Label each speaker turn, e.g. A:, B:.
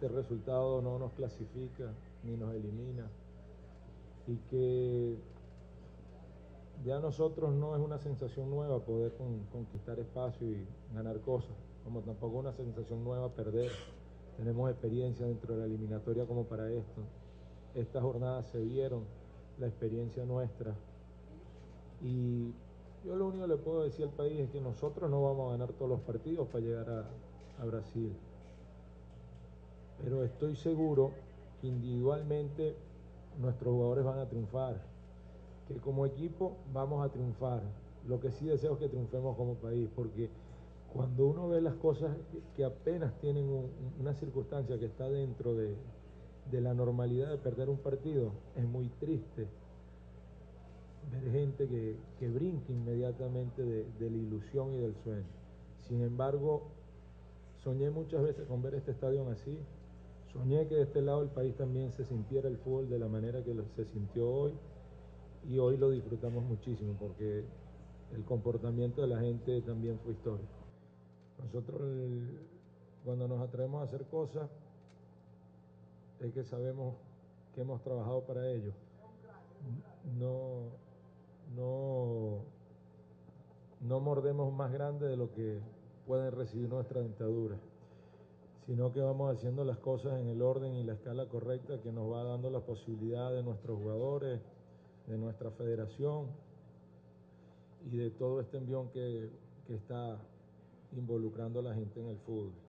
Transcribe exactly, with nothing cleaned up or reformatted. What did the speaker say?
A: este resultado no nos clasifica ni nos elimina, y que ya nosotros no es una sensación nueva poder con, conquistar espacio y ganar cosas, como tampoco una sensación nueva perder. Tenemos experiencia dentro de la eliminatoria como para esto. Estas jornadas se vieron, la experiencia nuestra. Y yo lo único que le puedo decir al país es que nosotros no vamos a ganar todos los partidos para llegar a, a Brasil. Pero estoy seguro que individualmente nuestros jugadores van a triunfar, que como equipo vamos a triunfar. Lo que sí deseo es que triunfemos como país, porque cuando uno ve las cosas que apenas tienen un, una circunstancia que está dentro de, de la normalidad de perder un partido, es muy triste ver gente que, que brinca inmediatamente de, de la ilusión y del sueño. Sin embargo, soñé muchas veces con ver este estadio así. Soñé que de este lado del país también se sintiera el fútbol de la manera que se sintió hoy, y hoy lo disfrutamos muchísimo porque el comportamiento de la gente también fue histórico. Nosotros el, cuando nos atrevemos a hacer cosas es que sabemos que hemos trabajado para ello. No, no, no mordemos más grande de lo que pueden recibir nuestra dentadura, sino que vamos haciendo las cosas en el orden y la escala correcta que nos va dando la posibilidad de nuestros jugadores, de nuestra federación y de todo este envión que, que está involucrando a la gente en el fútbol.